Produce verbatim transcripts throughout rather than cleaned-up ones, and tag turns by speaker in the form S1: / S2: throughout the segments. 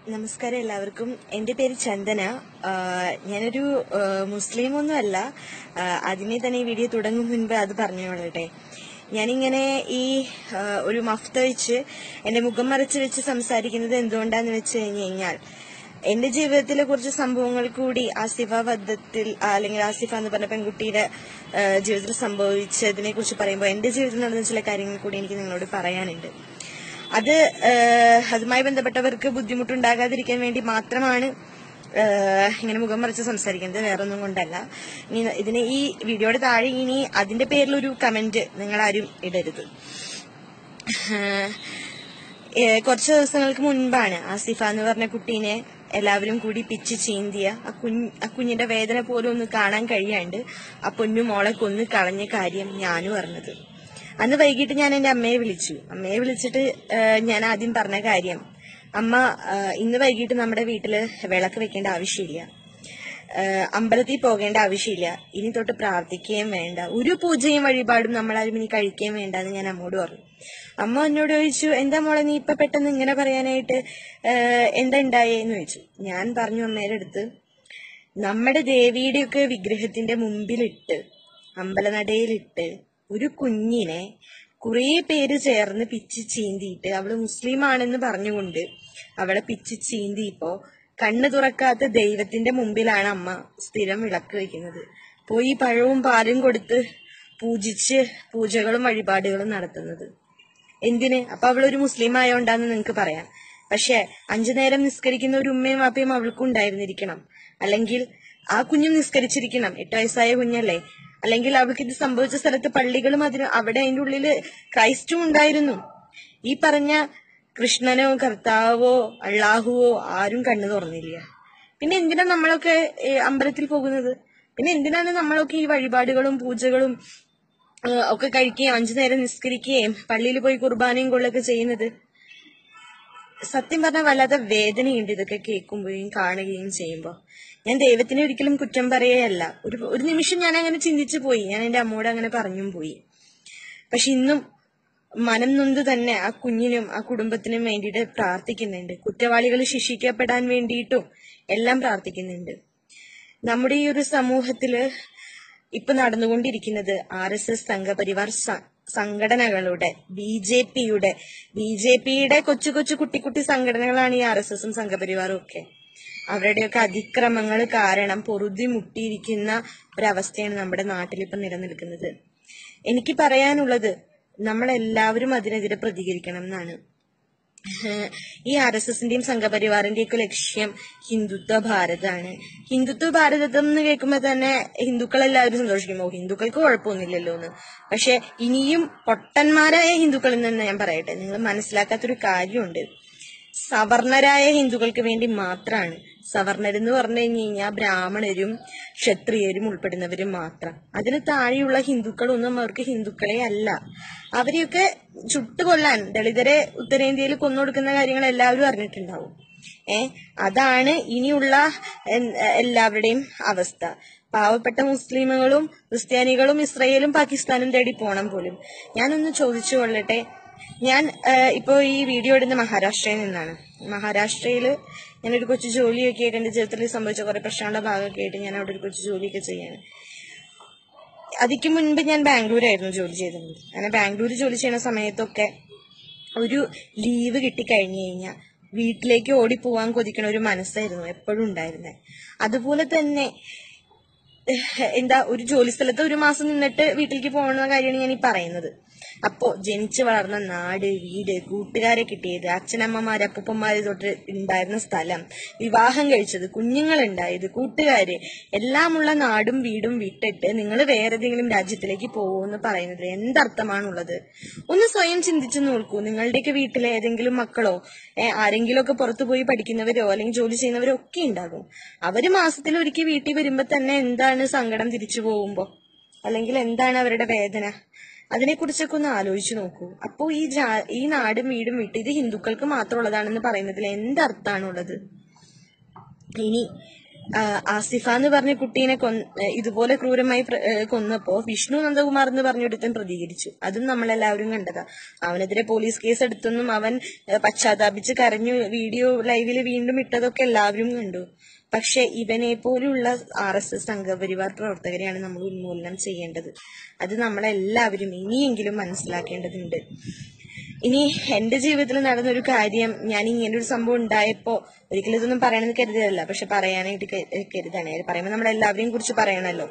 S1: നമസ്കാരം എല്ലാവർക്കും. എൻ്റെ പേര് ചന്ദന. ഞാനൊരു മുസ്ലിം ഒന്നുമല്ല. ആദ്യമേ തന്നെ ഈ വീഡിയോ തുടങ്ങും മുൻപ് അത് പറഞ്ഞോളട്ടെ. ഞാനിങ്ങനെ ഈ ഒരു മഫ്ത വെച്ച് എൻ്റെ മുഖം മറച്ച് വെച്ച് സംസാരിക്കുന്നത് എന്തുകൊണ്ടാന്ന് വെച്ച് കഴിഞ്ഞ് കഴിഞ്ഞാൽ എന്റെ ജീവിതത്തിലെ കുറച്ച് സംഭവങ്ങൾ കൂടി ആസിഫ വധത്തിൽ അല്ലെങ്കിൽ ആസിഫ എന്ന് പറഞ്ഞ പെൺകുട്ടിയുടെ ജീവിതത്തിൽ സംഭവിച്ചതിനെ കുറിച്ച് പറയുമ്പോൾ എന്റെ ജീവിതത്തിൽ നടന്ന ചില കാര്യങ്ങൾ കൂടി എനിക്ക് നിങ്ങളോട് പറയാനുണ്ട്. അത് അതുമായി ബന്ധപ്പെട്ടവർക്ക് ബുദ്ധിമുട്ടുണ്ടാകാതിരിക്കാൻ വേണ്ടി മാത്രമാണ് ഇങ്ങനെ മുഖം മറിച്ച് സംസാരിക്കുന്നത്, വേറൊന്നും കൊണ്ടല്ല. ഇനി ഇതിന് ഈ വീഡിയോയുടെ താഴെ ഇനി അതിന്റെ പേരിലൊരു കമന്റ് നിങ്ങൾ ആരും ഇടരുത്. കുറച്ച് ദിവസങ്ങൾക്ക് മുൻപാണ് ആസിഫ എന്ന് പറഞ്ഞ കുട്ടീനെ എല്ലാവരും കൂടി പിച്ച് ചീന്തിയ ആ കുഞ്ഞ് ആ കുഞ്ഞിന്റെ വേദന പോലും ഒന്ന് കാണാൻ കഴിയാണ്ട് ആ പൊന്നു മോളെ കൊന്ന് കളഞ്ഞ കാര്യം ഞാനും അറിഞ്ഞത്. അന്ന് വൈകിട്ട് ഞാൻ എന്റെ അമ്മയെ വിളിച്ചു. അമ്മയെ വിളിച്ചിട്ട് ഞാൻ ആദ്യം പറഞ്ഞ കാര്യം, അമ്മ ഇന്ന് വൈകിട്ട് നമ്മുടെ വീട്ടില് വിളക്ക് വെക്കേണ്ട ആവശ്യമില്ല, അമ്പലത്തിൽ പോകേണ്ട ആവശ്യമില്ല, ഇനി തൊട്ട് പ്രാർത്ഥിക്കുകയും വേണ്ട, ഒരു പൂജയും വഴിപാടും നമ്മളാരും ഇനി കഴിക്കുകയും വേണ്ട എന്ന് ഞാൻ അമ്മോട് പറഞ്ഞു. അമ്മ എന്നോട് ചോദിച്ചു, എന്താ മോളെ നീ ഇപ്പൊ പെട്ടെന്ന് ഇങ്ങനെ പറയാനായിട്ട്, എന്താ ഉണ്ടായേന്ന് ചോദിച്ചു. ഞാൻ പറഞ്ഞു അമ്മയുടെ അടുത്ത്, നമ്മുടെ ദേവിയുടെയൊക്കെ വിഗ്രഹത്തിന്റെ മുമ്പിലിട്ട് അമ്പലനടയിലിട്ട് ഒരു കുഞ്ഞിനെ കുറെ പേര് ചേർന്ന് പിച്ച് ചീന്തിയിട്ട് അവള് മുസ്ലിം ആണെന്ന് പറഞ്ഞുകൊണ്ട് അവളെ പിച്ച് ചീന്തിയപ്പോ കണ്ണു തുറക്കാത്ത ദൈവത്തിന്റെ മുമ്പിലാണ് അമ്മ സ്ഥിരം വിളക്ക് വെക്കുന്നത്. പോയി പഴവും പാലും കൊടുത്ത് പൂജിച്ച് പൂജകളും വഴിപാടുകളും നടത്തുന്നത് എന്തിന്? അപ്പൊ അവളൊരു മുസ്ലിം ആയോണ്ടാന്ന് നിങ്ങക്ക് പറയാം. പക്ഷെ അഞ്ചു നേരം നിസ്കരിക്കുന്ന ഒരു ഉമ്മയും വാപ്പയും അവൾക്കും ഉണ്ടായിരുന്നിരിക്കണം. അല്ലെങ്കിൽ ആ കുഞ്ഞും നിസ്കരിച്ചിരിക്കണം. എട്ട് വയസ്സായ കുഞ്ഞല്ലേ. അല്ലെങ്കിൽ അവൾക്ക് ഇത് സംഭവിച്ച സ്ഥലത്ത് പള്ളികളും അതിന് അവിടെ അതിന്റെ ഉള്ളില് ക്രൈസ്റ്റും ഉണ്ടായിരുന്നു. ഈ പറഞ്ഞ കൃഷ്ണനോ കർത്താവോ അള്ളാഹുവോ ആരും കണ്ണു തുറന്നില്ല. പിന്നെ എന്തിനാ നമ്മളൊക്കെ അമ്പലത്തിൽ പോകുന്നത്? പിന്നെ എന്തിനാണ് നമ്മളൊക്കെ ഈ വഴിപാടുകളും പൂജകളും ഒക്കെ കഴിക്കുകയും അഞ്ചു നേരം നിസ്കരിക്കുകയും പള്ളിയിൽ പോയി കുർബാനയും കൊള്ളൊക്കെ ചെയ്യുന്നത്? സത്യം പറഞ്ഞാൽ വല്ലാതെ വേദനയുണ്ട് ഇതൊക്കെ കേൾക്കുമ്പോഴും കാണുകയും ചെയ്യുമ്പോ. ഞാൻ ദൈവത്തിനെ ഒരിക്കലും കുറ്റം പറയുകയല്ല. ഒരു ഒരു നിമിഷം ഞാൻ അങ്ങനെ ചിന്തിച്ചു പോയി. ഞാൻ എന്റെ അമ്മോട് അങ്ങനെ പറഞ്ഞും പോയി. പക്ഷെ ഇന്നും മനം നൊന്ത് തന്നെ ആ കുഞ്ഞിനും ആ കുടുംബത്തിനും വേണ്ടിയിട്ട് പ്രാർത്ഥിക്കുന്നുണ്ട്. കുറ്റവാളികൾ ശിക്ഷിക്കപ്പെടാൻ വേണ്ടിയിട്ടും എല്ലാം പ്രാർത്ഥിക്കുന്നുണ്ട്. നമ്മുടെ ഈ ഒരു സമൂഹത്തില് ഇപ്പൊ നടന്നുകൊണ്ടിരിക്കുന്നത് ആർ എസ് എസ് സംഘപരിവാർ സംഘടനകളുടെ ബി ജെ പിയുടെ ബി ജെ പിയുടെ കൊച്ചു കൊച്ചു കുട്ടി കുട്ടി സംഘടനകളാണ് ഈ ആർ എസ് എസും സംഘപരിവാറും ഒക്കെ. അവരുടെയൊക്കെ അതിക്രമങ്ങൾ കാരണം പൊറുതി മുട്ടിയിരിക്കുന്ന ഒരവസ്ഥയാണ് നമ്മുടെ നാട്ടിൽ ഇപ്പൊ നിലനിൽക്കുന്നത്. എനിക്ക് പറയാനുള്ളത്, നമ്മളെല്ലാവരും അതിനെതിരെ പ്രതികരിക്കണം എന്നാണ്. ഈ ആർ എസ് എസിന്റെയും സംഘപരിവാറിന്റെയും ഒക്കെ ലക്ഷ്യം ഹിന്ദുത്വ ഭാരതാണ്. ഹിന്ദുത്വ ഭാരതം എന്ന് കേൾക്കുമ്പോ തന്നെ ഹിന്ദുക്കളെല്ലാവരും സന്തോഷിക്കുമോ, ഹിന്ദുക്കൾക്ക് കുഴപ്പമൊന്നുമില്ലല്ലോ എന്ന്. പക്ഷെ ഇനിയും പൊട്ടന്മാരായ ഹിന്ദുക്കളിൽ നിന്ന് ഞാൻ പറയട്ടെ, നിങ്ങൾ മനസ്സിലാക്കാത്തൊരു കാര്യമുണ്ട്. സവർണരായ ഹിന്ദുക്കൾക്ക് വേണ്ടി മാത്രമാണ്. സവർണരെന്ന് പറഞ്ഞു കഴിഞ്ഞു കഴിഞ്ഞാൽ ബ്രാഹ്മണരും ക്ഷത്രിയരും ഉൾപ്പെടുന്നവരും മാത്രം. അതിന് താഴെയുള്ള ഹിന്ദുക്കളൊന്നും അവർക്ക് ഹിന്ദുക്കളെ അല്ല. അവരെയൊക്കെ ചുട്ടുകൊല്ലാൻ ദളിതരെ ഉത്തരേന്ത്യയിൽ കൊന്നൊടുക്കുന്ന കാര്യങ്ങൾ എല്ലാവരും അറിഞ്ഞിട്ടുണ്ടാവും. ഏ അതാണ് ഇനിയുള്ള എല്ലാവരുടെയും അവസ്ഥ. പാവപ്പെട്ട മുസ്ലിമുകളും ക്രിസ്ത്യാനികളും ഇസ്രയേലും പാകിസ്ഥാനും തേടി പോണം പോലും. ഞാനൊന്ന് ചോദിച്ചു കൊള്ളട്ടെ, ഞാൻ ഇപ്പോ ഈ വീഡിയോ ഇടുന്ന മഹാരാഷ്ട്രയിൽ നിന്നാണ്. മഹാരാഷ്ട്രയില് ഞാനൊരു കൊച്ചു ജോലിയൊക്കെ ആയിട്ട് എന്റെ ജീവിതത്തിൽ സംഭവിച്ച കുറെ പ്രശ്നങ്ങളുടെ ഭാഗമൊക്കെ ആയിട്ട് ഞാൻ അവിടെ ഒരു കൊച്ചു ജോലിയൊക്കെ ചെയ്യാണ്. അതിക്ക് മുൻപ് ഞാൻ ബാംഗ്ലൂരായിരുന്നു ജോലി ചെയ്തിരുന്നത്. അങ്ങനെ ബാംഗ്ലൂർ ജോലി ചെയ്യുന്ന സമയത്തൊക്കെ ഒരു ലീവ് കിട്ടിക്കഴിഞ്ഞു കഴിഞ്ഞാൽ വീട്ടിലേക്ക് ഓടിപ്പോവാൻ കൊതിക്കണ ഒരു മനസ്സായിരുന്നു എപ്പോഴും ഉണ്ടായിരുന്നത്. അതുപോലെ തന്നെ എന്താ ഒരു ജോലി സ്ഥലത്ത് ഒരു മാസം നിന്നിട്ട് വീട്ടിലേക്ക് പോകുന്ന കാര്യമാണ് ഞാൻ ഈ പറയുന്നത്. അപ്പോ ജനിച്ചു വളർന്ന നാട്, വീട്, കൂട്ടുകാരെ കിട്ടിയത്, അച്ഛനമ്മമാര് അപ്പൂപ്പന്മാര് തൊട്ട് ഉണ്ടായിരുന്ന സ്ഥലം, വിവാഹം കഴിച്ചത്, കുഞ്ഞുങ്ങൾ ഉണ്ടായത്, കൂട്ടുകാര്, എല്ലാമുള്ള നാടും വീടും വിട്ടിട്ട് നിങ്ങൾ വേറെ ഏതെങ്കിലും രാജ്യത്തിലേക്ക് പോകുമെന്ന് പറയുന്നത് എന്തർത്ഥമാണുള്ളത്? ഒന്ന് സ്വയം ചിന്തിച്ചു നോക്കൂ. നിങ്ങളുടെയൊക്കെ വീട്ടിലെ ഏതെങ്കിലും മക്കളോ ആരെങ്കിലും ഒക്കെ പുറത്തു പോയി പഠിക്കുന്നവരോ അല്ലെങ്കിൽ ജോലി ചെയ്യുന്നവരോ ഒക്കെ ഉണ്ടാകും. അവര് മാസത്തിൽ ഒരിക്കൽ വീട്ടിൽ വരുമ്പോ തന്നെ എന്താണ് സങ്കടം തിരിച്ചു പോകുമ്പോ, അല്ലെങ്കിൽ എന്താണ് അവരുടെ വേദന? അതിനെക്കുറിച്ചൊക്കെ ഒന്ന് ആലോചിച്ചു നോക്കൂ. അപ്പോ ഈ ജാ ഈ നാടും വീടും വിട്ട് ഇത് ഹിന്ദുക്കൾക്ക് മാത്രമുള്ളതാണെന്ന് പറയുന്നതിൽ എന്തർത്ഥാണുള്ളത്? ഇനി ആസിഫ എന്ന് പറഞ്ഞ കുട്ടീനെ കൊന്ന് ഇതുപോലെ ക്രൂരമായി കൊന്നപ്പോ വിഷ്ണു നന്ദകുമാർ എന്ന് പറഞ്ഞൊരുത്തൻ പ്രതികരിച്ചു. അതും നമ്മളെല്ലാവരും കണ്ടതാ. അവനെതിരെ പോലീസ് കേസ് എടുത്തെന്നും അവൻ പശ്ചാത്താപിച്ച് കരഞ്ഞു വീഡിയോ ലൈവില് വീണ്ടും ഇട്ടതൊക്കെ എല്ലാവരും കണ്ടു. പക്ഷെ ഇവനെ പോലുള്ള ആർ എസ് എസ് സംഘപരിവാർ പ്രവർത്തകരെയാണ് നമ്മൾ ഉന്മൂലനം ചെയ്യേണ്ടത്. അത് നമ്മളെല്ലാവരും ഇനിയെങ്കിലും മനസ്സിലാക്കേണ്ടതുണ്ട്. ഇനി എന്റെ ജീവിതത്തിൽ നടന്നൊരു കാര്യം, ഞാൻ ഇങ്ങനൊരു സംഭവം ഉണ്ടായപ്പോ ഒരിക്കലും ഇതൊന്നും പറയണമെന്ന് കരുതിയതല്ല, പക്ഷെ പറയാനായിട്ട് കരുതാണ്. പറയുമ്പോൾ നമ്മളെല്ലാവരെയും കുറിച്ച് പറയണല്ലോ.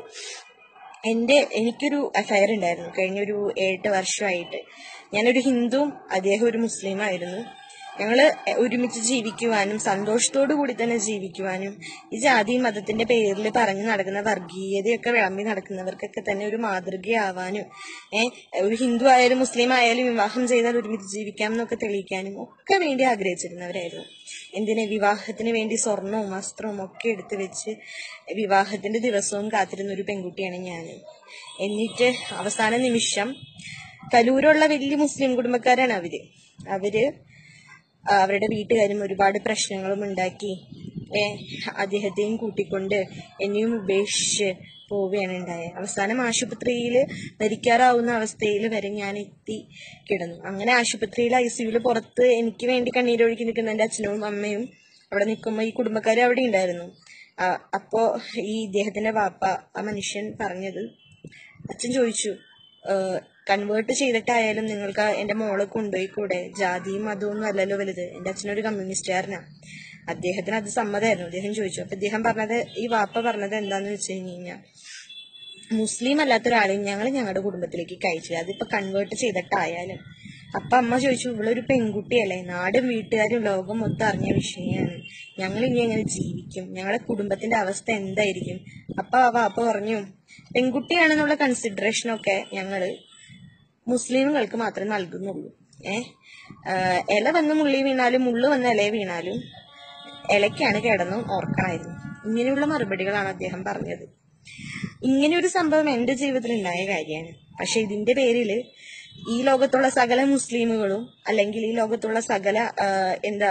S1: എന്റെ എനിക്കൊരു അഫയർ ഉണ്ടായിരുന്നു കഴിഞ്ഞൊരു ഏഴെട്ട് വർഷമായിട്ട്. ഞാനൊരു ഹിന്ദുവും അദ്ദേഹം ഒരു മുസ്ലിമായിരുന്നു. ഞങ്ങള് ഒരുമിച്ച് ജീവിക്കുവാനും സന്തോഷത്തോടു കൂടി തന്നെ ജീവിക്കുവാനും ഈ ജാതി മതത്തിന്റെ പേരിൽ പറഞ്ഞു നടക്കുന്ന വർഗീയതയൊക്കെ വിളമ്പി നടക്കുന്നവർക്കൊക്കെ തന്നെ ഒരു മാതൃകയാവാനും ഏഹ് ഒരു ഹിന്ദു ആയാലും മുസ്ലിം ആയാലും വിവാഹം ചെയ്താൽ ഒരുമിച്ച് ജീവിക്കാം എന്നൊക്കെ തെളിയിക്കാനും ഒക്കെ വേണ്ടി ആഗ്രഹിച്ചിരുന്നവരായിരുന്നു. എന്തിന് വിവാഹത്തിന് വേണ്ടി സ്വർണവും വസ്ത്രവും ഒക്കെ എടുത്തു വെച്ച് വിവാഹത്തിന്റെ ദിവസവും കാത്തിരുന്ന ഒരു പെൺകുട്ടിയാണ് ഞാൻ. എന്നിട്ട് അവസാന നിമിഷം കലൂരുള്ള വലിയ മുസ്ലിം കുടുംബക്കാരാണ് അവര് അവര് അവരുടെ വീട്ടുകാരും ഒരുപാട് പ്രശ്നങ്ങളും ഉണ്ടാക്കി ഏഹ് അദ്ദേഹത്തെയും കൂട്ടിക്കൊണ്ട് എന്നെയും ഉപേക്ഷിച്ച് പോവുകയാണ് ഉണ്ടായത്. അവസാനം ആശുപത്രിയിൽ മരിക്കാറാവുന്ന അവസ്ഥയിൽ വരെ ഞാൻ എത്തി കിടന്നു. അങ്ങനെ ആശുപത്രിയിൽ ഐ സിയുവിൽ പുറത്ത് എനിക്ക് വേണ്ടി കണ്ണീരൊഴുക്കി നിൽക്കുന്ന എന്റെ അച്ഛനും അമ്മയും അവിടെ നിൽക്കുമ്പോൾ ഈ കുടുംബക്കാർ അവിടെ ഉണ്ടായിരുന്നു. അപ്പോ ഈ ഇദ്ദേഹത്തിന്റെ വാപ്പ ആ മനുഷ്യൻ പറഞ്ഞത്, അച്ഛൻ ചോദിച്ചു, കൺവേർട്ട് ചെയ്തിട്ടായാലും നിങ്ങൾക്ക് എന്റെ മോളെ കൊണ്ടുപോയിക്കൂടെ, ജാതിയും മതമൊന്നും അല്ലല്ലോ വലുത്. എന്റെ അച്ഛനൊരു കമ്മ്യൂണിസ്റ്റുകാരനാ. അദ്ദേഹത്തിന് അത് സമ്മതമായിരുന്നു. അദ്ദേഹം ചോദിച്ചു. അപ്പൊ അദ്ദേഹം പറഞ്ഞത്, ഈ വാപ്പ പറഞ്ഞത് എന്താന്ന് വെച്ച് കഴിഞ്ഞാൽ, മുസ്ലിം അല്ലാത്ത ഒരാളെയും ഞങ്ങൾ ഞങ്ങളുടെ കുടുംബത്തിലേക്ക് കയറ്റില്ല, അതിപ്പോ കൺവേർട്ട് ചെയ്തിട്ടായാലും. അപ്പൊ അമ്മ ചോദിച്ചു, ഇവളൊരു പെൺകുട്ടിയല്ലേ, നാടും വീട്ടുകാരും ലോകം മൊത്തം അറിഞ്ഞ വിഷയമാണ്, ഞങ്ങൾ ഇനി എങ്ങനെ ജീവിക്കും, ഞങ്ങളുടെ കുടുംബത്തിന്റെ അവസ്ഥ എന്തായിരിക്കും? അപ്പൊ ആ വാപ്പ പറഞ്ഞു, പെൺകുട്ടിയാണെന്നുള്ള കൺസിഡറേഷനൊക്കെ ഞങ്ങള് മുസ്ലിമുകൾക്ക് മാത്രമേ നൽകുന്നുള്ളൂ. ഏഹ് ഇല വന്ന് മുള്ളി വീണാലും മുള്ളു വന്ന് ഇല വീണാലും ഇലയ്ക്കാണ് കിടന്നും ഓർക്കണമായിരുന്നു. ഇങ്ങനെയുള്ള മറുപടികളാണ് അദ്ദേഹം പറഞ്ഞത്. ഇങ്ങനെയൊരു സംഭവം എന്റെ ജീവിതത്തിൽ ഉണ്ടായ കാര്യമാണ്. പക്ഷെ ഇതിന്റെ പേരില് ഈ ലോകത്തുള്ള സകല മുസ്ലിമുകളും അല്ലെങ്കിൽ ഈ ലോകത്തുള്ള സകല എന്താ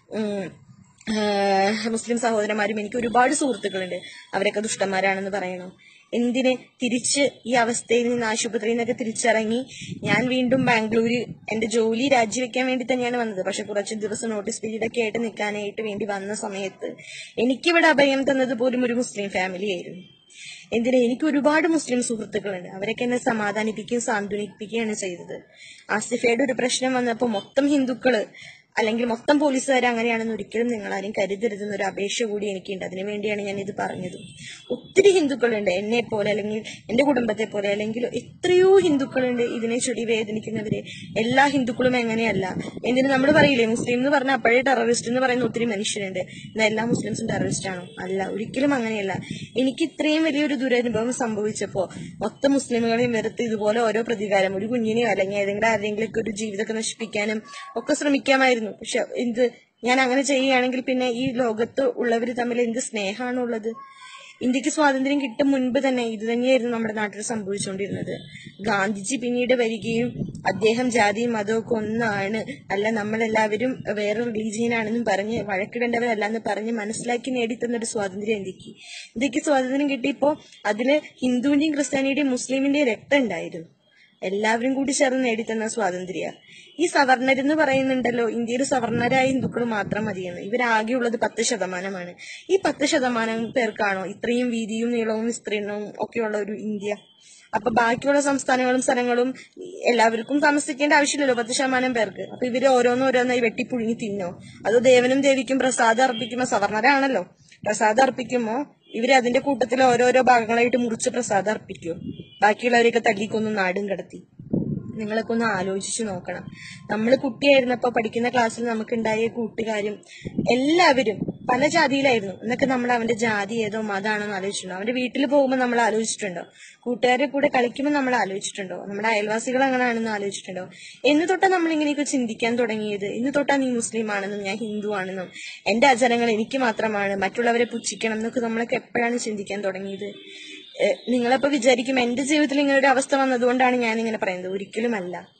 S1: മുസ്ലിം സഹോദരന്മാരും, എനിക്ക് ഒരുപാട് സുഹൃത്തുക്കളുണ്ട്, അവരൊക്കെ ദുഷ്ടന്മാരാണെന്ന് പറയണോ? എന്തിന് തിരിച്ച് ഈ അവസ്ഥയിൽ നിന്ന് ആശുപത്രിയിൽ നിന്നൊക്കെ തിരിച്ചിറങ്ങി ഞാൻ വീണ്ടും ബാംഗ്ലൂര് എന്റെ ജോലി രാജിവെക്കാൻ വേണ്ടി തന്നെയാണ് വന്നത്. പക്ഷെ കുറച്ച് ദിവസം നോട്ടീസ് പീരീഡൊക്കെ ആയിട്ട് നിൽക്കാനായിട്ട് വേണ്ടി വന്ന സമയത്ത് എനിക്കിവിടെ അഭയം തന്നത് പോലും ഒരു മുസ്ലിം ഫാമിലി ആയിരുന്നു. എന്തിനാ, എനിക്ക് ഒരുപാട് മുസ്ലിം സുഹൃത്തുക്കളുണ്ട്, അവരൊക്കെ എന്നെ സമാധാനിപ്പിക്കുകയും സാന്ത്വനിപ്പിക്കുകയാണ് ചെയ്തത്. ആസിഫയുടെ ഒരു പ്രശ്നം വന്നപ്പോൾ മൊത്തം ഹിന്ദുക്കള് അല്ലെങ്കിൽ മൊത്തം പോലീസുകാർ അങ്ങനെയാണെന്ന് ഒരിക്കലും നിങ്ങളാരും കരുതരുതെന്ന ഒരു അപേക്ഷ കൂടി എനിക്കുണ്ട്. അതിനുവേണ്ടിയാണ് ഞാൻ ഇത് പറഞ്ഞത്. ഒത്തിരി ഹിന്ദുക്കളുണ്ട് എന്നെ പോലെ, അല്ലെങ്കിൽ എന്റെ കുടുംബത്തെ പോലെ, അല്ലെങ്കിൽ എത്രയോ ഹിന്ദുക്കളുണ്ട് ഇതിനെ ചൊല്ലി വേദനിക്കുന്നവര്. എല്ലാ ഹിന്ദുക്കളും എങ്ങനെയല്ല. എന്തിനു നമ്മൾ പറയില്ലേ, മുസ്ലിം എന്ന് പറഞ്ഞാൽ അപ്പോഴേ ടെററിസ്റ്റ് എന്ന് പറയുന്ന ഒത്തിരി മനുഷ്യരുണ്ട്, എന്നാൽ എല്ലാ മുസ്ലിംസും ടെററിസ്റ്റ് ആണോ? അല്ല, ഒരിക്കലും അങ്ങനെയല്ല. എനിക്ക് ഇത്രയും വലിയൊരു ദുരനുഭവം സംഭവിച്ചപ്പോ മൊത്തം മുസ്ലിമുകളെയും വെറുത്ത് ഇതുപോലെ ഓരോ പ്രതികാരം, ഒരു കുഞ്ഞിനെയോ അല്ലെങ്കിൽ ഏതെങ്കിലും ആരെങ്കിലും ഒക്കെ ഒരു ജീവിതമൊക്കെ നശിപ്പിക്കാനും ഒക്കെ ശ്രമിക്കാമായിരുന്നു. പക്ഷെ എന്ത്, ഞാൻ അങ്ങനെ ചെയ്യുകയാണെങ്കിൽ പിന്നെ ഈ ലോകത്ത് ഉള്ളവർ തമ്മിൽ എന്ത് സ്നേഹമാണുള്ളത്? ഇന്ത്യക്ക് സ്വാതന്ത്ര്യം കിട്ടും മുൻപ് തന്നെ ഇത് തന്നെയായിരുന്നു നമ്മുടെ നാട്ടിൽ സംഭവിച്ചുകൊണ്ടിരുന്നത്. ഗാന്ധിജി പിന്നീട് വരികയും അദ്ദേഹം ജാതിയും മതവും ഒക്കെ ഒന്നാണ്, അല്ല നമ്മളെല്ലാവരും വേറെ റിലീജിയനാണെന്നും പറഞ്ഞ് വഴക്കിടേണ്ടവരല്ല എന്ന് പറഞ്ഞ് മനസ്സിലാക്കി നേടിത്തന്നൊരു സ്വാതന്ത്ര്യം ഇന്ത്യക്ക് ഇന്ത്യക്ക് സ്വാതന്ത്ര്യം കിട്ടിയപ്പോ അതില് ഹിന്ദുവിന്റെയും ക്രിസ്ത്യാനിയുടെയും മുസ്ലിമിന്റെയും രക്തം ഉണ്ടായിരുന്നു. എല്ലാവരും കൂടി ചേർന്ന് നേടിത്തന്ന സ്വാതന്ത്ര്യ. ഈ സവർണരെന്ന് പറയുന്നുണ്ടല്ലോ, ഇന്ത്യയിൽ സവർണരായ ഹിന്ദുക്കൾ മാത്രം മതിയെന്ന്. ഇവരാകെയുള്ളത് പത്ത് ശതമാനമാണ്. ഈ പത്ത് ശതമാനം പേർക്കാണോ ഇത്രയും വീതിയും നീളവും വിസ്തീർണവും ഒക്കെയുള്ള ഒരു ഇന്ത്യ? അപ്പൊ ബാക്കിയുള്ള സംസ്ഥാനങ്ങളും സ്ഥലങ്ങളും എല്ലാവർക്കും താമസിക്കേണ്ട ആവശ്യമില്ലല്ലോ പത്ത് ശതമാനം പേർക്ക്. അപ്പൊ ഇവര് ഓരോന്നോരോന്നായി വെട്ടിപ്പുഴുങ്ങി തിന്നോ? അതോ ദേവനും ദേവിക്കും പ്രസാദം അർപ്പിക്കുമ്പോ, സവർണരാണല്ലോ, പ്രസാദം അർപ്പിക്കുമ്പോ ഇവര് അതിന്റെ കൂട്ടത്തിൽ ഓരോരോ ഭാഗങ്ങളായിട്ട് മുറിച്ച് പ്രസാദം അർപ്പിക്കും. ബാക്കിയുള്ളവരെയൊക്കെ തല്ലിക്കൊന്നും നാടും കടത്തി. നിങ്ങളൊക്കെ ഒന്ന് ആലോചിച്ചു നോക്കണം. നമ്മൾ കുട്ടിയായിരുന്നപ്പോ പഠിക്കുന്ന ക്ലാസ്സിൽ നമുക്കുണ്ടായ കൂട്ടുകാരും എല്ലാവരും പല ജാതിയിലായിരുന്നു. എന്നൊക്കെ നമ്മൾ അവന്റെ ജാതി ഏതോ മതാണോ എന്ന് ആലോചിച്ചിട്ടുണ്ടോ? അവന്റെ വീട്ടിൽ പോകുമ്പോൾ നമ്മൾ ആലോചിച്ചിട്ടുണ്ടോ? കൂട്ടുകാരുടെ കൂടെ കളിക്കുമ്പോൾ നമ്മൾ ആലോചിച്ചിട്ടുണ്ടോ? നമ്മുടെ അയൽവാസികൾ എങ്ങനെയാണെന്ന് ആലോചിച്ചിട്ടുണ്ടോ? എന്ന് തൊട്ടാ നമ്മൾ ഇങ്ങനെയൊക്കെ ചിന്തിക്കാൻ തുടങ്ങിയത്? ഇന്ന് തൊട്ടാ നീ മുസ്ലിം ആണെന്നും ഞാൻ ഹിന്ദു ആണെന്നും എന്റെ ആചാരങ്ങൾ എനിക്ക് മാത്രമാണ്, മറ്റുള്ളവരെ പുച്ഛിക്കണം എന്നൊക്കെ നമ്മളൊക്കെ എപ്പോഴാണ് ചിന്തിക്കാൻ തുടങ്ങിയത്? നിങ്ങളപ്പോ വിചാരിക്കും എന്റെ ജീവിതത്തിൽ ഇങ്ങനെ ഒരു അവസ്ഥ വന്നതുകൊണ്ടാണ് ഞാൻ ഇങ്ങനെ പറയുന്നത്. ഒരിക്കലുമല്ല.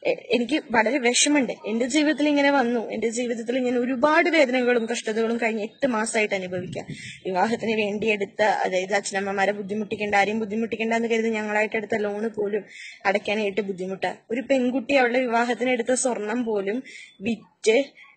S1: എനിക്ക് വളരെ വിഷമുണ്ട്. എന്റെ ജീവിതത്തിൽ ഇങ്ങനെ വന്നു. എന്റെ ജീവിതത്തിൽ ഞാൻ ഒരുപാട് വേദനകളും കഷ്ടതകളും കഴിഞ്ഞ എട്ട് മാസമായിട്ട് അനുഭവിക്കാം. വിവാഹത്തിന് വേണ്ടി എടുത്ത, അതായത് അച്ഛനമ്മമാരെ ബുദ്ധിമുട്ടിക്കേണ്ട, ആരെയും ബുദ്ധിമുട്ടിക്കേണ്ട എന്ന് കരുതി ഞങ്ങളായിട്ട് എടുത്ത ലോണ് പോലും അടയ്ക്കാനായിട്ട് ബുദ്ധിമുട്ടാ. ഒരു പെൺകുട്ടി അവളുടെ വിവാഹത്തിന് എടുത്ത സ്വർണം പോലും വിറ്റ്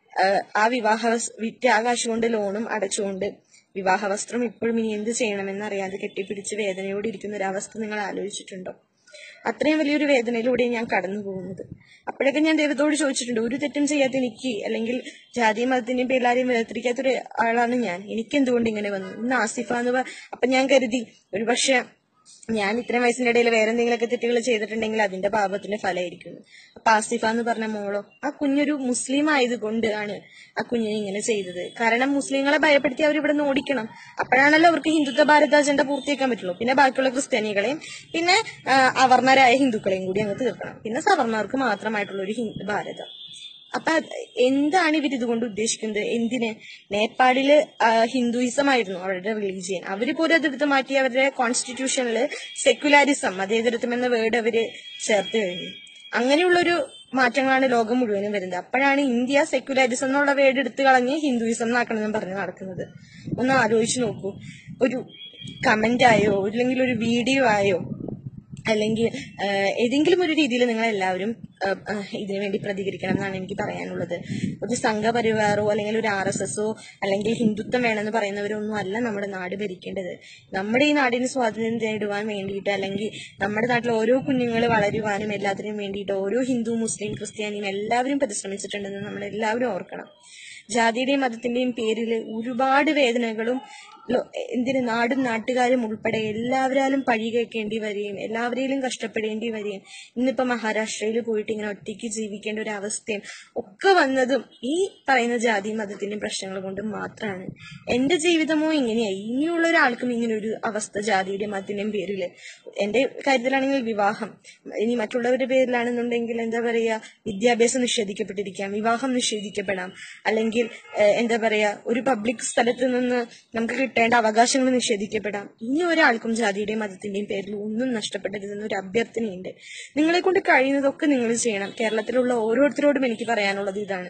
S1: ആ വിവാഹ വിറ്റ് ആ കാശ് കൊണ്ട് ലോണും അടച്ചുകൊണ്ട് വിവാഹ വസ്ത്രം ഇപ്പോഴും ഇനി എന്ത് ചെയ്യണമെന്ന് അറിയാതെ കെട്ടിപ്പിടിച്ച് വേദനയോടെ ഇരിക്കുന്ന ഒരു അവസ്ഥ നിങ്ങൾ ആലോചിച്ചിട്ടുണ്ടോ? അത്രയും വലിയൊരു വേദനയിലൂടെ ഞാൻ കടന്നു പോകുന്നത്. അപ്പോഴൊക്കെ ഞാൻ ദൈവത്തോട് ചോദിച്ചിട്ടുണ്ട്, ഒരു തെറ്റും ചെയ്യാത്ത എനിക്ക്, അല്ലെങ്കിൽ ജാതി മതത്തിന്റെയും പേരിലാരെയും വേർതിരിക്കാത്തൊരു ആളാണ് ഞാൻ, എനിക്ക് എന്തുകൊണ്ട് ഇങ്ങനെ വന്നു? ഇന്ന് ആസിഫ എന്ന് പറ അപ്പൊ ഞാൻ കരുതി ഒരു പക്ഷെ ഞാൻ ഇത്രയും വയസ്സിന്റെ ഇടയിൽ വേറെ എന്തെങ്കിലുമൊക്കെ തെറ്റുകൾ ചെയ്തിട്ടുണ്ടെങ്കിൽ അതിന്റെ പാപത്തിന്റെ ഫലമായിരിക്കും. അപ്പൊ ആസിഫ എന്ന് പറഞ്ഞ മോളോ, ആ കുഞ്ഞൊരു മുസ്ലിം ആയതുകൊണ്ട് ആണ് ആ കുഞ്ഞിനെ ഇങ്ങനെ ചെയ്തത്. കാരണം മുസ്ലിങ്ങളെ ഭയപ്പെടുത്തി അവർ ഇവിടെ നിന്ന് ഓടിക്കണം. അപ്പോഴാണല്ലോ അവർക്ക് ഹിന്ദുത്വ ഭാരത അജണ്ട പൂർത്തിയാക്കാൻ പറ്റുള്ളൂ. പിന്നെ ബാക്കിയുള്ള ക്രിസ്ത്യാനികളെയും പിന്നെ അവർണരായ ഹിന്ദുക്കളെയും കൂടി അങ്ങ് തീർക്കണം. പിന്നെ സവർണർക്ക് മാത്രമായിട്ടുള്ള ഒരു ഹിന്ദു ഭാരതം. അപ്പൊ എന്താണ് ഇവർ ഇതുകൊണ്ട് ഉദ്ദേശിക്കുന്നത്? എന്തിന്? നേപ്പാളില് ഹിന്ദുയിസം ആയിരുന്നു അവരുടെ റിലീജിയൻ. അവര് പോലും അതെടുത്ത് മാറ്റി അവരുടെ കോൺസ്റ്റിറ്റ്യൂഷനിൽ സെക്യുലാരിസം, മതേതരത്വം എന്ന വേർഡ് അവര് ചേർത്ത് കഴിഞ്ഞു. അങ്ങനെയുള്ളൊരു മാറ്റങ്ങളാണ് ലോകം മുഴുവനും വരുന്നത്. അപ്പോഴാണ് ഇന്ത്യ സെക്യുലാരിസം എന്നുള്ള വേർഡ് എടുത്തു കളഞ്ഞ് ഹിന്ദുയിസം എന്നാക്കണമെന്ന് പറഞ്ഞ് നടക്കുന്നത്. ഒന്ന് ആലോചിച്ച് നോക്കൂ. ഒരു കമന്റ് ആയോ അല്ലെങ്കിൽ ഒരു വീഡിയോ ആയോ അല്ലെങ്കിൽ ഏതെങ്കിലും ഒരു രീതിയിൽ നിങ്ങൾ എല്ലാവരും ഇതിനു വേണ്ടി പ്രതികരിക്കണം എന്നാണ് എനിക്ക് പറയാനുള്ളത്. ഒരു സംഘപരിവാറോ അല്ലെങ്കിൽ ഒരു ആർ എസ് എസോ അല്ലെങ്കിൽ ഹിന്ദുത്വം വേണമെന്ന് പറയുന്നവരൊന്നും അല്ല നമ്മുടെ നാട് ഭരിക്കേണ്ടത്. നമ്മുടെ ഈ നാടിന് സ്വാതന്ത്ര്യം നേടുവാൻ വേണ്ടിയിട്ട്, അല്ലെങ്കിൽ നമ്മുടെ നാട്ടിൽ ഓരോ കുഞ്ഞുങ്ങൾ വളരുവാനും എല്ലാത്തിനും വേണ്ടിയിട്ട് ഓരോ ഹിന്ദു, മുസ്ലിം, ക്രിസ്ത്യാനിയും എല്ലാവരും പരിശ്രമിച്ചിട്ടുണ്ടെന്ന് നമ്മൾ എല്ലാവരും ഓർക്കണം. ജാതിയുടെയും മതത്തിന്റെയും പേരിൽ ഒരുപാട് വേദനകളും എന്തിന് നാടും നാട്ടുകാരും ഉൾപ്പെടെ എല്ലാവരാലും പഴി കേൾക്കേണ്ടി വരികയും എല്ലാവരെയും കഷ്ടപ്പെടേണ്ടി വരികയും ഇന്നിപ്പോ മഹാരാഷ്ട്രയിൽ പോയിട്ട് ഇങ്ങനെ ഒറ്റയ്ക്ക് ജീവിക്കേണ്ട ഒരു അവസ്ഥയും ഒക്കെ വന്നതും ഈ പറയുന്ന ജാതി മതത്തിന്റെയും പ്രശ്നങ്ങൾ കൊണ്ടും മാത്രമാണ്. എന്റെ ജീവിതമോ ഇങ്ങനെയായി. ഇനിയുള്ള ഒരാൾക്കും ഇങ്ങനെ ഒരു അവസ്ഥ ജാതിയുടെയും മതത്തിന്റെയും പേരില്, എന്റെ കാര്യത്തിലാണെങ്കിൽ വിവാഹം, ഇനി മറ്റുള്ളവരുടെ പേരിലാണെന്നുണ്ടെങ്കിൽ എന്താ പറയാ, വിദ്യാഭ്യാസം നിഷേധിക്കപ്പെട്ടിരിക്കാം, വിവാഹം നിഷേധിക്കപ്പെടാം, അല്ലെങ്കിൽ എന്താ പറയാ ഒരു പബ്ലിക് സ്ഥലത്ത് നിന്ന് നമുക്ക് കിട്ടേണ്ട അവകാശങ്ങൾ നിഷേധിക്കപ്പെടാം. ഇനി ഒരാൾക്കും ജാതിയുടെയും മതത്തിന്റെയും പേരിൽ ഒന്നും നഷ്ടപ്പെടരുതെന്ന് ഒരു അഭ്യർത്ഥനയുണ്ട്. നിങ്ങളെ കൊണ്ട് കഴിയുന്നതൊക്കെ നിങ്ങൾ ചെയ്യണം. കേരളത്തിലുള്ള ഓരോരുത്തരോടും എനിക്ക് പറയാനുള്ളത് ഇതാണ്.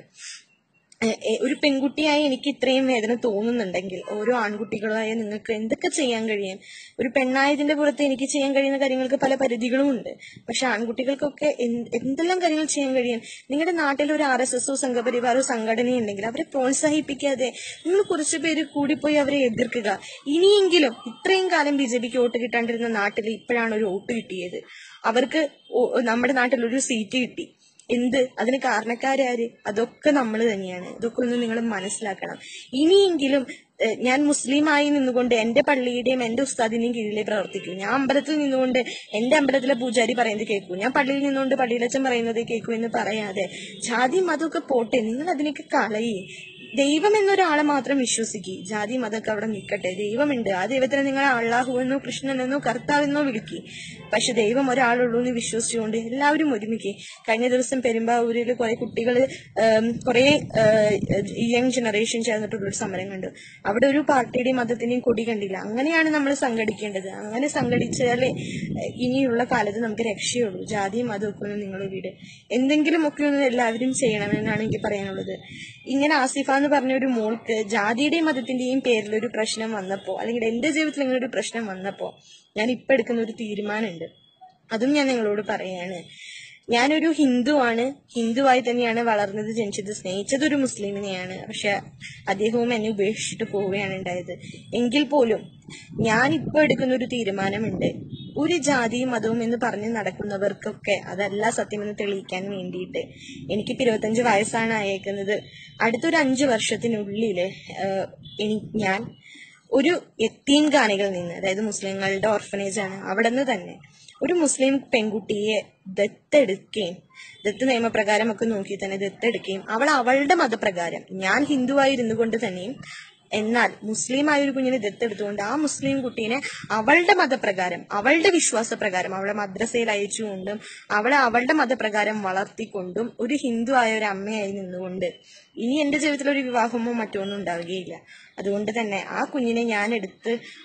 S1: ഒരു പെൺകുട്ടിയായി എനിക്ക് ഇത്രയും വേദന തോന്നുന്നുണ്ടെങ്കിൽ ഓരോ ആൺകുട്ടികളായ നിങ്ങൾക്ക് എന്തൊക്കെ ചെയ്യാൻ കഴിയും? ഒരു പെണ്ണായതിന്റെ പുറത്ത് എനിക്ക് ചെയ്യാൻ കഴിയുന്ന കാര്യങ്ങൾക്ക് പല പരിധികളും ഉണ്ട്. പക്ഷെ ആൺകുട്ടികൾക്കൊക്കെ എന്തെല്ലാം കാര്യങ്ങൾ ചെയ്യാൻ കഴിയും? നിങ്ങളുടെ നാട്ടിൽ ഒരു ആർ എസ് എസോ സംഘപരിവാറോ സംഘടനയുണ്ടെങ്കിൽ അവരെ പ്രോത്സാഹിപ്പിക്കാതെ നിങ്ങൾ കുറച്ചു പേര് കൂടിപ്പോയി അവരെ എതിർക്കുക. ഇനിയെങ്കിലും ഇത്രയും കാലം ബി ജെ പിക്ക് വോട്ട് കിട്ടാണ്ടിരുന്ന നാട്ടിൽ ഇപ്പോഴാണ് ഒരു വോട്ട് കിട്ടിയത്. അവർക്ക് നമ്മുടെ നാട്ടിൽ ഒരു സീറ്റ് കിട്ടി. എന്ത്? അതിന് കാരണക്കാരാര്? അതൊക്കെ നമ്മൾ തന്നെയാണ്. ഇതൊക്കെ ഒന്ന് നിങ്ങൾ മനസ്സിലാക്കണം. ഇനിയെങ്കിലും ഞാൻ മുസ്ലിമായി നിന്നുകൊണ്ട് എന്റെ പള്ളിയുടെയും എന്റെ ഉസ്താദിന്റെയും കീഴിലേ പ്രവർത്തിക്കൂ. ഞാൻ അമ്പലത്തിൽ നിന്നുകൊണ്ട് എന്റെ അമ്പലത്തിലെ പൂജാരി പറയുന്നത് കേൾക്കൂ, ഞാൻ പള്ളിയിൽ നിന്നുകൊണ്ട് പള്ളിയിലച്ചൻ പറയുന്നത് കേൾക്കൂ എന്ന് പറയാതെ ജാതി മതമൊക്കെ പോട്ടെ, നിങ്ങൾ അതിനൊക്കെ കളയേ. ദൈവം എന്നൊരാളെ മാത്രം വിശ്വസിക്കുക. ജാതി മതമൊക്കെ അവിടെ നിൽക്കട്ടെ. ദൈവമുണ്ട്. ആ ദൈവത്തിനെ നിങ്ങൾ അള്ളാഹുവെന്നോ കൃഷ്ണനെന്നോ കർത്താവെന്നോ വിളിക്കുക. പക്ഷെ ദൈവം ഒരാളുള്ളൂ എന്ന് വിശ്വസിച്ചുകൊണ്ട് എല്ലാവരും ഒരുമിക്കുക. കഴിഞ്ഞ ദിവസം പെരുമ്പാവൂരിൽ കുറെ കുട്ടികൾ, കുറെ യങ് ജനറേഷൻ ചേർന്നിട്ടുള്ളൊരു സമരം കണ്ടു. അവിടെ ഒരു പാർട്ടിയുടെയും മതത്തിന്റെയും കൊടി കണ്ടില്ല. അങ്ങനെയാണ് നമ്മൾ സംഘടിക്കേണ്ടത്. അങ്ങനെ സംഘടിച്ചാലേ ഇനിയുള്ള കാലത്ത് നമുക്ക് രക്ഷയുള്ളൂ. ജാതിയും മതമൊക്കെ ഒന്ന് നിങ്ങൾ വീട് എന്തെങ്കിലും ഒക്കെ ഒന്ന് എല്ലാവരും ചെയ്യണമെന്നാണ് എനിക്ക് പറയാനുള്ളത്. ഇങ്ങനെ ആസിഫ എന്ന് പറഞ്ഞ ഒരു മോൾക്ക് ജാതിയുടെയും മതത്തിന്റെയും പേരിൽ ഒരു പ്രശ്നം വന്നപ്പോ, അല്ലെങ്കിൽ എന്റെ ജീവിതത്തിൽ ഇങ്ങനെ ഒരു പ്രശ്നം വന്നപ്പോ ഞാൻ ഇപ്പൊ എടുക്കുന്ന ഒരു തീരുമാനമുണ്ട്. അതും ഞാൻ നിങ്ങളോട് പറയാണ്. ഞാനൊരു ഹിന്ദുവാണ്. ഹിന്ദുവായി തന്നെയാണ് വളർന്നത്, ജനിച്ചത്, സ്നേഹിച്ചത് ഒരു മുസ്ലിമിനെയാണ്. പക്ഷെ അദ്ദേഹവും എന്നെ ഉപേക്ഷിച്ചിട്ട് പോവുകയാണ് ഉണ്ടായത്. എങ്കിൽ പോലും ഞാൻ ഇപ്പൊ എടുക്കുന്ന ഒരു തീരുമാനമുണ്ട്. ഒരു ജാതിയും മതവും എന്ന് പറഞ്ഞ് നടക്കുന്നവർക്കൊക്കെ അതല്ല സത്യമെന്ന് തെളിയിക്കാൻ വേണ്ടിയിട്ട് എനിക്കിപ്പോ ഇരുപത്തഞ്ച് വയസ്സാണ് ആയേക്കുന്നത്. അടുത്തൊരു അഞ്ചു വർഷത്തിനുള്ളില് എനി ഞാൻ ഒരു യത്തീം ഖാനകളിൽ നിന്ന്, അതായത് മുസ്ലിങ്ങളുടെ ഓർഫനേജ് ആണ്, അവിടെ നിന്ന് തന്നെ ഒരു മുസ്ലിം പെൺകുട്ടിയെ ദത്തെടുക്കുകയും ദത്ത് നിയമപ്രകാരം ഒക്കെ നോക്കി തന്നെ ദത്തെടുക്കുകയും അവൾ അവളുടെ മതപ്രകാരം, ഞാൻ ഹിന്ദുവായിരുന്നു കൊണ്ട് തന്നെയും എന്നാൽ മുസ്ലിം ആയ ഒരു കുഞ്ഞിനെ ദത്തെടുത്തുകൊണ്ട് ആ മുസ്ലിം കുട്ടീനെ അവളുടെ മതപ്രകാരം, അവളുടെ വിശ്വാസപ്രകാരം അവളെ മദ്രസയിൽ അയച്ചുകൊണ്ടും അവളെ അവളുടെ മതപ്രകാരം വളർത്തിക്കൊണ്ടും ഒരു ഹിന്ദു ആയ ഒരു അമ്മയായി നിന്നുകൊണ്ട് ഇനി എന്റെ ജീവിതത്തിൽ ഒരു വിവാഹമോ മറ്റോ ഒന്നും ഉണ്ടാവുകയില്ല. അതുകൊണ്ട് തന്നെ ആ കുഞ്ഞിനെ ഞാൻ എടുത്ത്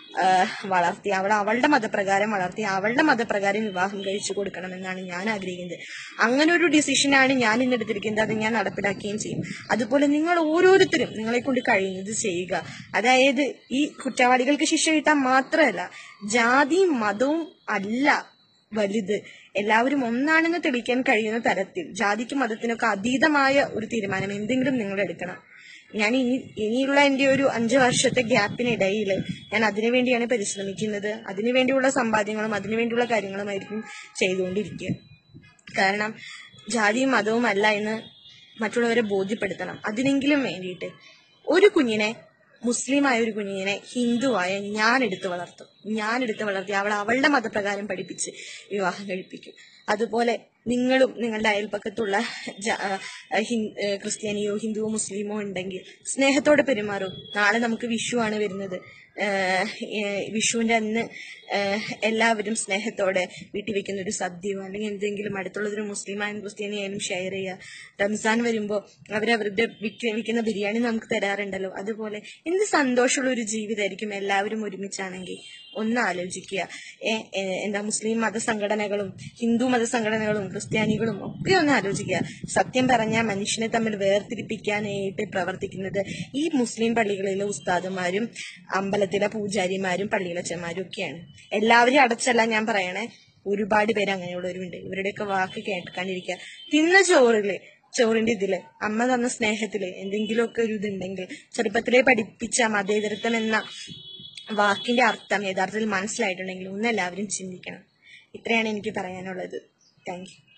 S1: വളർത്തി, അവൾ അവളുടെ മതപ്രകാരം വളർത്തി അവളുടെ മതപ്രകാരം വിവാഹം കഴിച്ചു കൊടുക്കണമെന്നാണ് ഞാൻ ആഗ്രഹിക്കുന്നത്. അങ്ങനെ ഒരു ഡിസിഷനാണ് ഞാൻ ഇന്ന് എടുത്തിരിക്കുന്നത്. അത് ഞാൻ നടപ്പിലാക്കുകയും ചെയ്യും. അതുപോലെ നിങ്ങൾ ഓരോരുത്തരും നിങ്ങളെ കൊണ്ട് കഴിയുന്നത് ചെയ്യുക. അതായത് ഈ കുറ്റവാളികൾക്ക് ശിക്ഷ കിട്ടാൻ മാത്രമല്ല, ജാതിയും മതവും അല്ല വലുത്, എല്ലാവരും ഒന്നാണെന്ന് തെളിയിക്കാൻ കഴിയുന്ന തരത്തിൽ ജാതിക്കും മതത്തിനൊക്കെ അതീതമായ ഒരു തീരുമാനം എന്തെങ്കിലും നിങ്ങൾ എടുക്കണം. ഞാൻ ഇനി ഇനിയുള്ള എൻ്റെ ഒരു അഞ്ചു വർഷത്തെ ഗ്യാപ്പിനിടയിൽ ഞാൻ അതിനുവേണ്ടിയാണ് പരിശ്രമിക്കുന്നത്. അതിനുവേണ്ടിയുള്ള സമ്പാദ്യങ്ങളും അതിനുവേണ്ടിയുള്ള കാര്യങ്ങളുമായിരിക്കും ചെയ്തുകൊണ്ടിരിക്കുക. കാരണം ജാതിയും മതവും അല്ല എന്ന് മറ്റുള്ളവരെ ബോധ്യപ്പെടുത്തണം. അതിനെങ്കിലും വേണ്ടിയിട്ട് ഒരു കുഞ്ഞിനെ, മുസ്ലിമായ ഒരു കുഞ്ഞിനെ ഹിന്ദുവായ ഞാൻ എടുത്ത് വളർത്തും. ഞാൻ എടുത്ത് വളർത്തി അവൾ അവളുടെ മതപ്രകാരം പഠിപ്പിച്ച് വിവാഹം കഴിപ്പിക്കും. അതുപോലെ നിങ്ങളും നിങ്ങളുടെ അയൽപ്പക്കത്തുള്ള ക്രിസ്ത്യാനിയോ ഹിന്ദുവോ മുസ്ലിമോ ഉണ്ടെങ്കിൽ സ്നേഹത്തോടെ പെരുമാറും. നാളെ നമുക്ക് വിഷുവാണ് വരുന്നത്. വിഷുവിന്റെ അന്ന് എല്ലാവരും സ്നേഹത്തോടെ വീട്ടിൽ വെക്കുന്ന ഒരു സദ്യയോ അല്ലെങ്കിൽ എന്തെങ്കിലും അടുത്തുള്ളതൊരു മുസ്ലിമായാലും ക്രിസ്ത്യാനിയായാലും ഷെയർ ചെയ്യുക. റംസാൻ വരുമ്പോൾ അവരവരുടെ വിൽക്കുന്ന ബിരിയാണി നമുക്ക് തരാറുണ്ടല്ലോ. അതുപോലെ എന്ത് സന്തോഷമുള്ള ഒരു ജീവിതമായിരിക്കും എല്ലാവരും ഒരുമിച്ചാണെങ്കിൽ. ഒന്ന് ആലോചിക്കുക. എന്താ മുസ്ലിം മതസംഘടനകളും ഹിന്ദു മതസംഘടനകളും ക്രിസ്ത്യാനികളും ഒക്കെ ഒന്ന് ആലോചിക്കുക. സത്യം പറഞ്ഞാൽ മനുഷ്യനെ തമ്മിൽ വേർതിരിപ്പിക്കാനായിട്ട് പ്രവർത്തിക്കുന്നത് ഈ മുസ്ലിം പള്ളികളിലെ ഉസ്താദുമാരും അമ്പലത്തിലെ പൂജാരിമാരും പള്ളിയിലച്ചന്മാരും ഒക്കെയാണ്. എല്ലാവരും അടച്ചല്ല ഞാൻ പറയണേ, ഒരുപാട് പേര് അങ്ങനെയുള്ളവരുണ്ട്. ഇവരുടെയൊക്കെ വാക്ക് കേൾക്കാണ്ടിരിക്കുക. തിന്ന ചോറില് ചോറിന്റെ ഇതില് അമ്മ തന്ന സ്നേഹത്തില് എന്തെങ്കിലുമൊക്കെ ഒരു ഇതുണ്ടെങ്കിൽ, ചെറുപ്പത്തിലെ പഠിപ്പിച്ച മതേതരത്വം എന്ന വാക്കിന്റെ അർത്ഥം യഥാർത്ഥത്തിൽ മനസ്സിലായിട്ടുണ്ടെങ്കിൽ ഒന്ന് എല്ലാവരും ചിന്തിക്കണം. ഇത്രയാണ് എനിക്ക് പറയാനുള്ളത്. Thank U.